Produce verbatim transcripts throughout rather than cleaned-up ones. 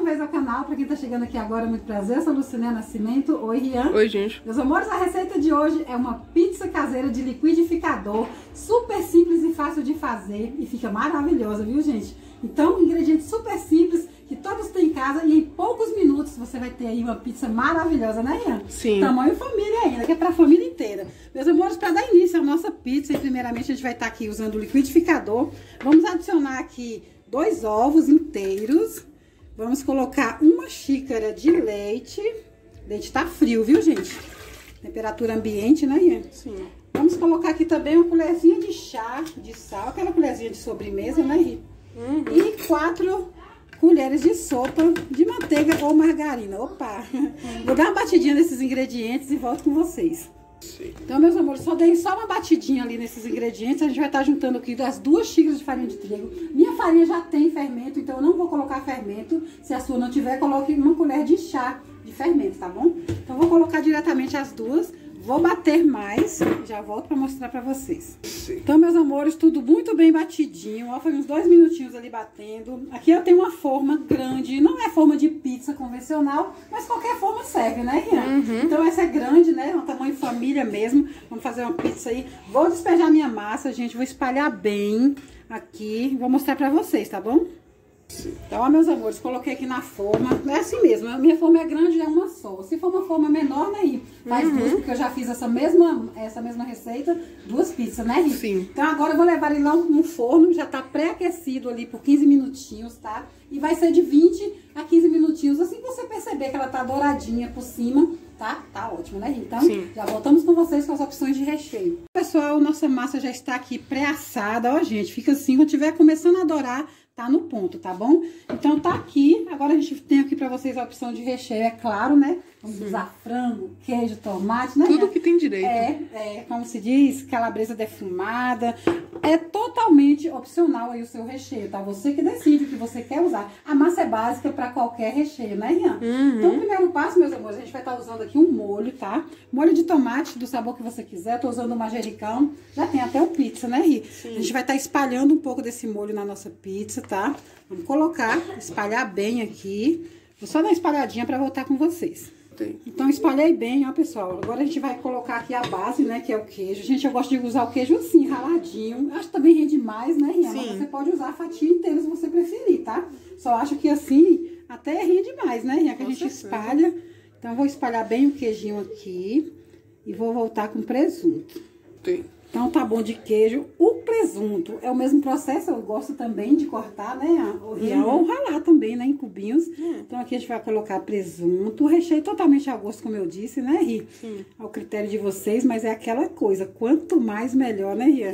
vez ao canal. Pra quem tá chegando aqui agora, muito prazer. Eu sou Lucinéia Nascimento. Oi, Rian. Oi, gente. Meus amores, a receita de hoje é uma pizza caseira de liquidificador. Super simples e fácil de fazer. E fica maravilhosa, viu, gente? Então, ingredientes super simples, que todos têm em casa. E em poucos minutos você vai ter aí uma pizza maravilhosa, né, Rian? Sim. Tamanho família ainda, que é pra família inteira. Meus amores, pra dar início à nossa pizza, e primeiramente a gente vai estar aqui usando o liquidificador. Vamos adicionar aqui dois ovos inteiros. Vamos colocar uma xícara de leite. O leite tá frio, viu, gente? Temperatura ambiente, né, Ian? Sim. Vamos colocar aqui também uma colherzinha de chá de sal, aquela colherzinha de sobremesa, né, Ian? Uhum. E quatro colheres de sopa de manteiga ou margarina. Opa! Uhum. Vou dar uma batidinha nesses ingredientes e volto com vocês. Sim. Então, meus amores, só dei só uma batidinha ali nesses ingredientes. A gente vai estar juntando aqui as duas xícaras de farinha de trigo. Minha farinha já tem fermento, então eu não vou colocar fermento. Se a sua não tiver, coloque uma colher de chá de fermento, tá bom? Então, vou colocar diretamente as duas. Vou bater mais, já volto pra mostrar pra vocês. Sim. Então, meus amores, tudo muito bem batidinho. Ó, foi uns dois minutinhos ali batendo. Aqui eu tenho uma forma grande. Não é forma de pizza convencional, mas qualquer forma serve, né, Rian? Uhum. Então, essa é grande, né? É um tamanho família mesmo. Vamos fazer uma pizza aí. Vou despejar minha massa, gente. Vou espalhar bem aqui. Vou mostrar pra vocês, tá bom? Sim. Então, ó, meus amores, coloquei aqui na forma. É assim mesmo, a minha forma é grande, é uma só. Se for uma forma menor, né, faz uhum. duas, porque eu já fiz essa mesma, essa mesma receita, duas pizzas, né, Ri? Sim. Então, agora eu vou levar ele lá no forno, já tá pré-aquecido ali por quinze minutinhos, tá? E vai ser de vinte a quinze minutinhos, assim que você perceber que ela tá douradinha por cima, tá? Tá ótimo, né, Ri? Então, sim, já voltamos com vocês com as opções de recheio. Pessoal, nossa massa já está aqui pré-assada, ó, gente, fica assim, quando tiver começando a dourar, tá no ponto, tá bom? Então tá aqui, agora a gente tem aqui pra vocês a opção de recheio, é claro, né? Vamos usar frango, queijo, tomate, né? Tudo que tem direito. É, é, como se diz, calabresa defumada. É totalmente opcional aí o seu recheio, tá? Você que decide o que você quer usar. A massa é básica pra qualquer recheio, né, Rian? Uhum. Então, o primeiro passo, meus amores, a gente vai estar usando aqui um molho, tá? Molho de tomate do sabor que você quiser. Eu tô usando o manjericão. Já tem até o pizza, né, Ri? Sim. A gente vai estar espalhando um pouco desse molho na nossa pizza, tá? Vamos colocar, espalhar bem aqui. Vou só dar uma espalhadinha pra voltar com vocês. Então, espalhei bem, ó, pessoal. Agora a gente vai colocar aqui a base, né, que é o queijo. Gente, eu gosto de usar o queijo assim, raladinho. Acho que também rende mais, né, Rian? Mas você pode usar a fatia inteira se você preferir, tá? Só acho que assim, até rende mais, né, Rian? Que a gente espalha. Então, eu vou espalhar bem o queijinho aqui. E vou voltar com presunto. Sim. Então, tá bom de queijo. O presunto é o mesmo processo, eu gosto também de cortar, né? Ou, uhum. ou ralar também, né? Em cubinhos. Uhum. Então, aqui a gente vai colocar presunto. O recheio totalmente a gosto, como eu disse, né, Ri? Sim. Ao critério de vocês, mas é aquela coisa. Quanto mais, melhor, né, Rian?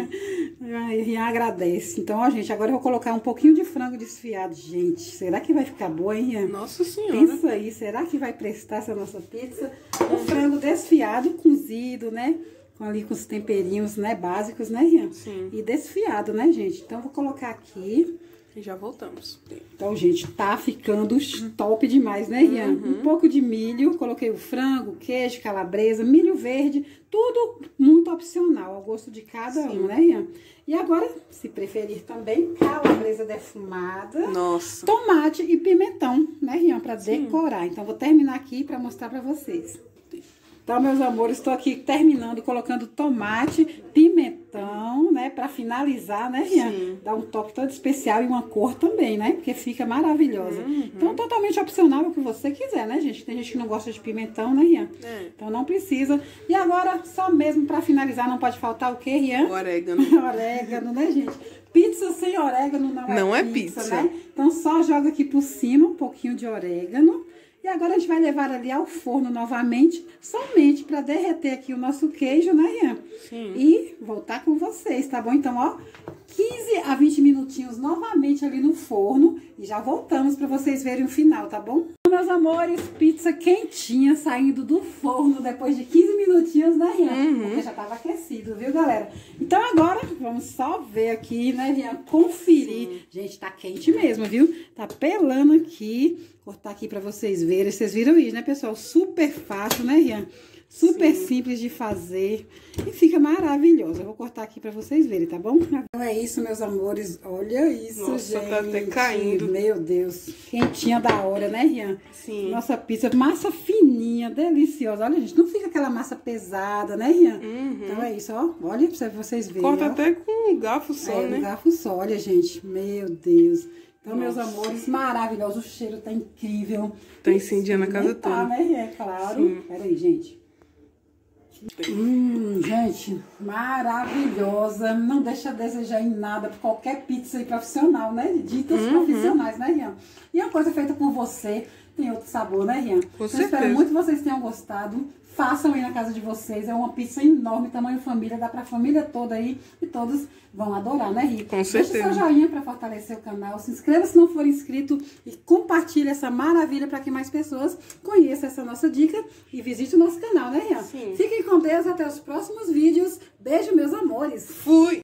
Rian agradece. Então, ó, gente, agora eu vou colocar um pouquinho de frango desfiado. Gente, será que vai ficar boa, hein, Rian? Nossa Senhora! Pensa aí, será que vai prestar essa nossa pizza? O frango desfiado, cozido, né? Ali com os temperinhos, né, básicos, né, Rian? Sim. E desfiado, né, gente? Então, vou colocar aqui. E já voltamos. Então, gente, tá ficando top demais, né, Rian? Uhum. Um pouco de milho, coloquei o frango, queijo, calabresa, milho verde, tudo muito opcional, ao gosto de cada Sim. um, né, Rian? E agora, se preferir também, calabresa defumada. Nossa. Tomate e pimentão, né, Rian? Pra Sim. decorar. Então, vou terminar aqui pra mostrar pra vocês. Então, meus amores, estou aqui terminando, colocando tomate, pimentão, né? Pra finalizar, né, Rian? Sim. Dar um toque todo especial e uma cor também, né? Porque fica maravilhosa. Uhum. Então, totalmente opcional o que você quiser, né, gente? Tem gente que não gosta de pimentão, né, Rian? É. Então, não precisa. E agora, só mesmo pra finalizar, não pode faltar o quê, Rian? O orégano. Orégano, né, gente? Pizza sem orégano não, não é, é pizza, pizza, né? Então, só joga aqui por cima um pouquinho de orégano. E agora a gente vai levar ali ao forno novamente, somente para derreter aqui o nosso queijo, né, Rian? Sim. E voltar com vocês, tá bom? Então, ó, quinze a vinte minutinhos novamente ali no forno e já voltamos para vocês verem o final, tá bom? Então, meus amores, pizza quentinha saindo do forno depois de quinze minutinhos, né, Rian? Uhum. Porque já tava aquecido, viu, galera? Então agora vamos só ver aqui, né, Rian? Conferir. Sim. Gente, tá quente mesmo, viu? Tá pelando aqui. Vou cortar aqui pra vocês verem. Vocês viram isso, né, pessoal? Super fácil, né, Rian? Super Sim. simples de fazer e fica maravilhoso. Eu vou cortar aqui pra vocês verem, tá bom? Então é isso, meus amores. Olha isso, Nossa, gente. tá até caindo. Meu Deus. Quentinha da hora, né, Rian? Sim. Nossa pizza, massa fininha, deliciosa. Olha, gente, não fica aquela massa pesada, né, Rian? Uhum. Então é isso, ó. Olha pra vocês verem. Corta ó. até com um garfo só, é, né? um garfo só, olha, gente. Meu Deus. Então, Nossa. meus amores, maravilhoso. O cheiro tá incrível. Tá incendiando a casa tá, toda. né, Rian? É claro. Sim. Peraí, gente. Hum, gente, maravilhosa. Não deixa a desejar em nada por qualquer pizza aí profissional, né? Ditas uhum. profissionais, né, Rian? E a coisa feita por você tem outro sabor, né, Rian? Com Eu certeza. espero muito que vocês tenham gostado. Façam aí na casa de vocês. É uma pizza enorme, tamanho família. Dá pra família toda aí. E todos vão adorar, né, Rian? Com certeza. Deixa seu joinha pra fortalecer o canal. Se inscreva se não for inscrito. E compartilhe essa maravilha pra que mais pessoas conheçam essa nossa dica. E visite o nosso canal, né, Rian? Sim. Fiquem com Deus. Até os próximos vídeos. Beijo, meus amores. Fui!